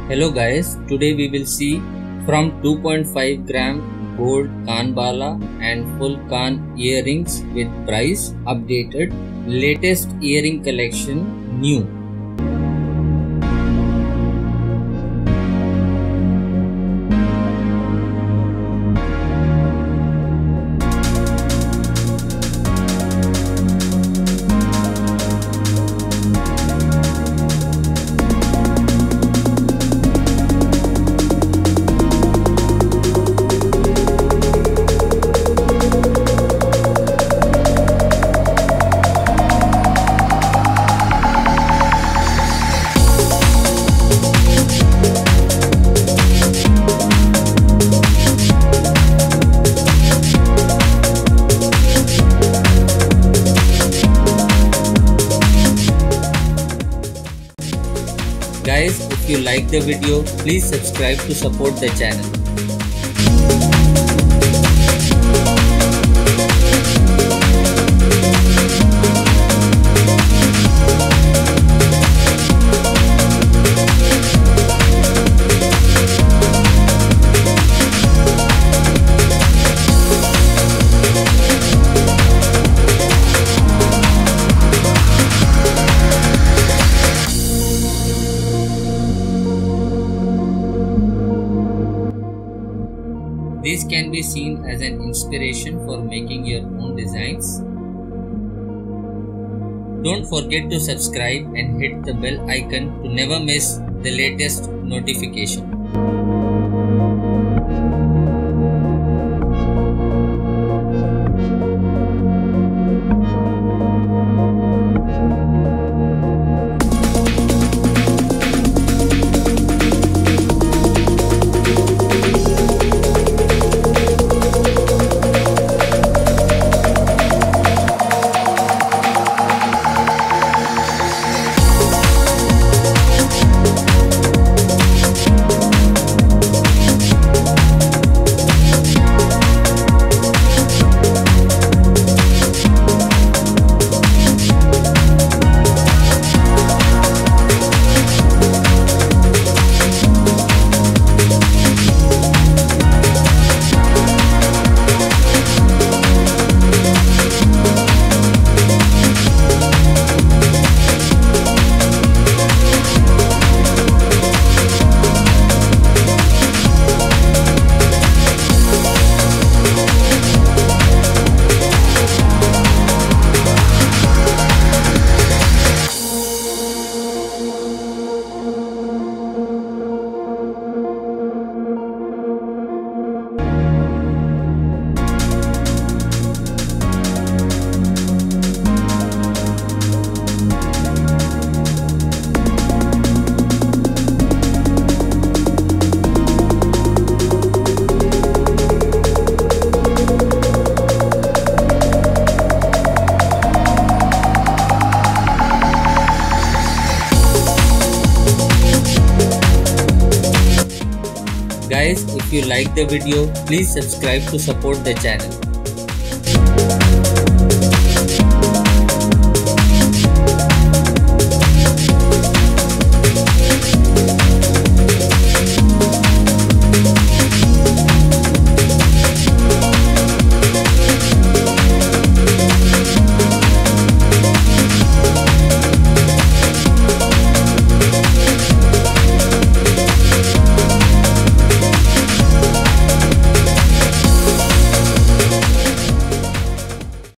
Hello guys, today we will see from 2.5 gram gold Kanbala and FullKan earrings with price updated, latest earring collection new. Guys, if you like the video, please subscribe to support the channel. This can be seen as an inspiration for making your own designs. Don't forget to subscribe and hit the bell icon to never miss the latest notification. Guys, if you like the video, please subscribe to support the channel.